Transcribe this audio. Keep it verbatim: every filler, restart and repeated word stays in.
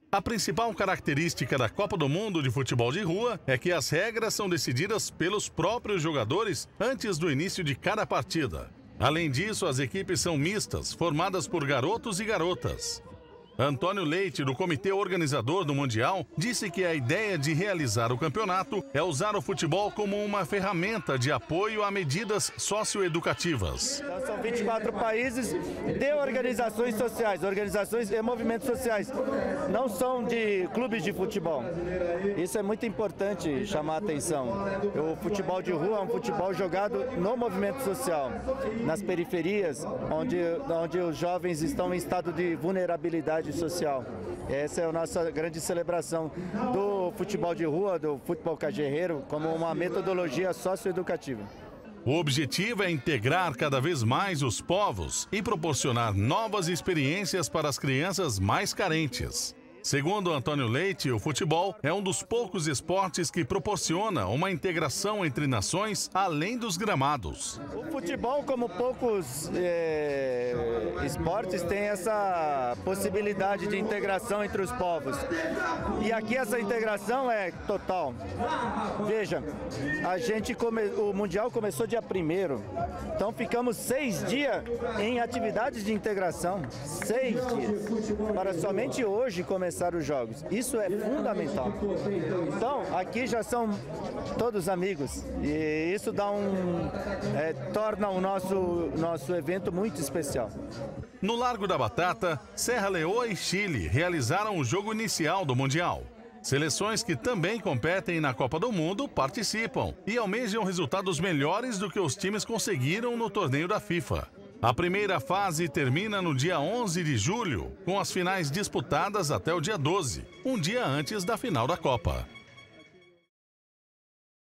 A principal característica da Copa do Mundo de Futebol de Rua é que as regras são decididas pelos próprios jogadores antes do início de cada partida. Além disso, as equipes são mistas, formadas por garotos e garotas. Antônio Leite, do comitê organizador do Mundial, disse que a ideia de realizar o campeonato é usar o futebol como uma ferramenta de apoio a medidas socioeducativas. Então, são vinte e quatro países de organizações sociais, organizações e movimentos sociais. Não são de clubes de futebol. Isso é muito importante chamar a atenção. O futebol de rua é um futebol jogado no movimento social, nas periferias, onde, onde os jovens estão em estado de vulnerabilidade social. Essa é a nossa grande celebração do futebol de rua, do futebol cajerreiro, como uma metodologia socioeducativa. O objetivo é integrar cada vez mais os povos e proporcionar novas experiências para as crianças mais carentes. Segundo Antônio Leite, o futebol é um dos poucos esportes que proporciona uma integração entre nações além dos gramados. O futebol, como poucos é, esportes, tem essa possibilidade de integração entre os povos. E aqui essa integração é total. Veja, a gente come... o Mundial começou dia primeiro, então ficamos seis dias em atividades de integração. Seis dias. Para somente hoje começar os jogos. Isso é fundamental. Então, aqui já são todos amigos e isso dá um é, torna o nosso nosso evento muito especial. No Largo da Batata, Serra Leoa e Chile realizaram o jogo inicial do Mundial. Seleções que também competem na Copa do Mundo participam e almejam resultados melhores do que os times conseguiram no torneio da FIFA. A primeira fase termina no dia onze de julho, com as finais disputadas até o dia doze, um dia antes da final da Copa.